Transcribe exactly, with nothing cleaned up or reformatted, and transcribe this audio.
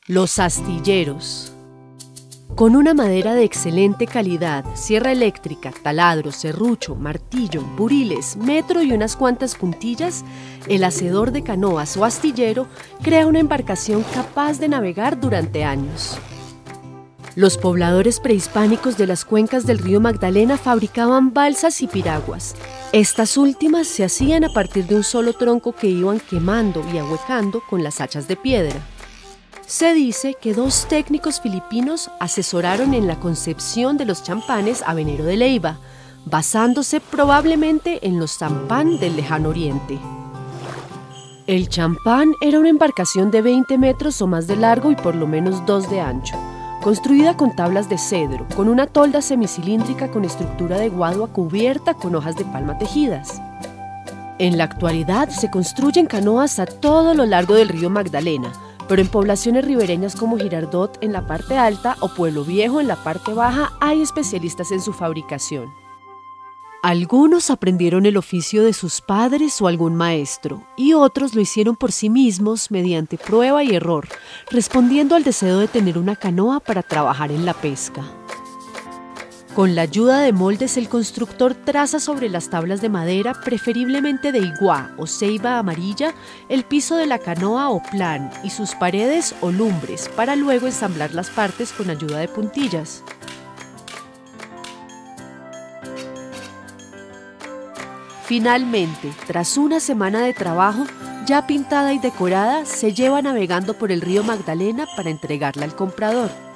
Los astilleros. Con una madera de excelente calidad, sierra eléctrica, taladro, serrucho, martillo, buriles, metro y unas cuantas puntillas, el hacedor de canoas o astillero crea una embarcación capaz de navegar durante años. Los pobladores prehispánicos de las cuencas del río Magdalena fabricaban balsas y piraguas. Estas últimas se hacían a partir de un solo tronco que iban quemando y ahuecando con las hachas de piedra. Se dice que dos técnicos filipinos asesoraron en la concepción de los champanes a Venero de Leyva, basándose probablemente en los zampán del lejano oriente. El champán era una embarcación de veinte metros o más de largo y por lo menos dos de ancho, construida con tablas de cedro, con una tolda semicilíndrica con estructura de guadua cubierta con hojas de palma tejidas. En la actualidad se construyen canoas a todo lo largo del río Magdalena, pero en poblaciones ribereñas como Girardot en la parte alta o Pueblo Viejo en la parte baja hay especialistas en su fabricación. Algunos aprendieron el oficio de sus padres o algún maestro, y otros lo hicieron por sí mismos mediante prueba y error, respondiendo al deseo de tener una canoa para trabajar en la pesca. Con la ayuda de moldes, el constructor traza sobre las tablas de madera, preferiblemente de iguá o ceiba amarilla, el piso de la canoa o plan y sus paredes o lumbres, para luego ensamblar las partes con ayuda de puntillas. Finalmente, tras una semana de trabajo, ya pintada y decorada, se lleva navegando por el río Magdalena para entregarla al comprador.